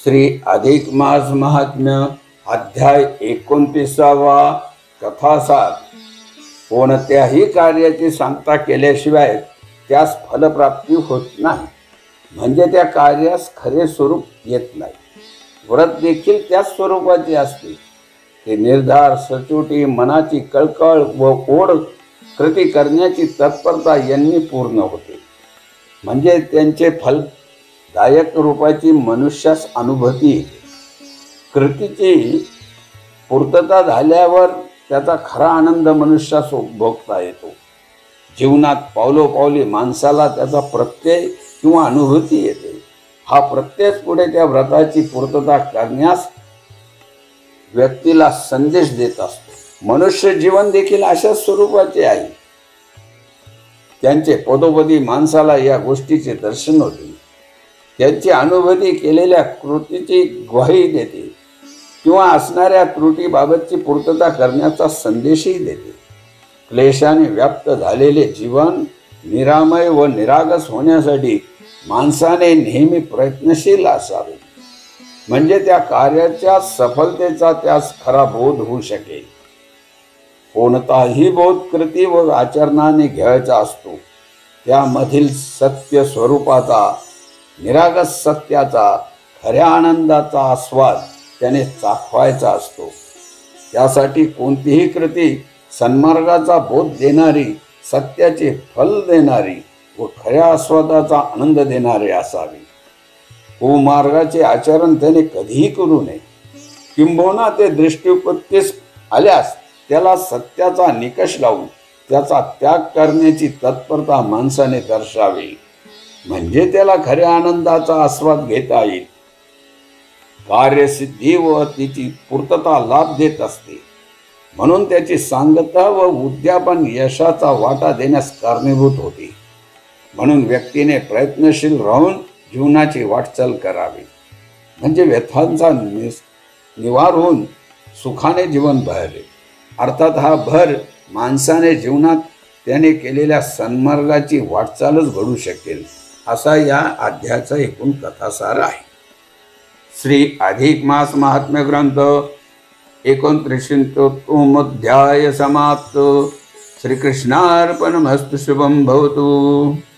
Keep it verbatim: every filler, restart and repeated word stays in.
श्री अधिक मास महात्म्य अध्याय एकोणतीसावा कथासार। कोणत्याही कार्याची सांगता केल्याशिवाय त्यास फलप्राप्ती होत नाही, म्हणजे त्या कार्यास खरे स्वरूप येत नाही। व्रत देखील त्याच स्वरूपाचे असते। ते निर्धार, सचोटी, मनाची कळकळ व ओढ कृती करण्याची तत्परता यांनी पूर्ण होते, म्हणजे त्यांचे फलदायक रूपाची मनुष्यास अनुभूती येते। कृतीची पूर्तता झाल्यावर त्याचा खरा आनंद मनुष्यास भोगता येतो। जीवनात पावलोपावली माणसाला त्याचा प्रत्यय किंवा अनुभूती येते। हा प्रत्ययच पुढे त्या व्रताची पूर्तता करण्यास व्यक्तीला संदेश देत असतो। मनुष्य जीवन देखील अशा स्वरूपाचे आहे। त्यांचे पदोपदी माणसाला या गोष्टीचे दर्शन होते। त्यांची अनुभूती केलेल्या कृतीची ग्वाही देते किंवा असणाऱ्या त्रुटीबाबतची पूर्तता करण्याचा संदेशही देते। क्लेशाने व्याप्त झालेले जीवन निरामय व निरागस होण्यासाठी माणसाने नेहमी प्रयत्नशील असावे, म्हणजे त्या कार्याच्या सफलतेचा त्यास खरा बोध होऊ शकेल। कोणताही बोध कृती व आचरणाने घ्यायचा असतो, त्यामधील सत्य स्वरूपाचा, निरागस सत्याचा, खऱ्या आनंदाचा आस्वाद त्याने चाखवायचा असतो। त्यासाठी कोणतीही कृती सन्मार्गाचा बोध देणारी, सत्याचे फल देणारी व खऱ्या आस्वादाचा आनंद देणारी असावी। कुमार्गाचे आचरण त्याने कधीही करू नये, किंबहुना ते दृष्टीपत्तीस आल्यास त्याला सत्याचा निकष लावून त्याचा त्याग करण्याची तत्परता माणसाने दर्शावी, म्हणजे त्याला खऱ्या आनंदाचा आस्वाद घेता येईल। कार्यसिद्धी व तिची पूर्तता लाभ देत असते, म्हणून त्याची सांगता व उद्यापन यशाचा वाटा देण्यास कारणीभूत होते। म्हणून व्यक्तीने प्रयत्नशील राहून जीवनाची वाटचाल करावी, म्हणजे व्यथांचा निवार होऊन सुखाने जीवन भरेल। अर्थात हा भर माणसाने जीवनात त्याने केलेल्या सन्मार्गाची वाटचालच घडू शकेल, असा या अध्यायाचा एकूण कथासार आहे। श्री अधिक मास महात्म्य ग्रंथ एकोणत्रिशतम अध्याय समाप्त। श्रीकृष्णार्पणमस्तु। शुभं भवतु।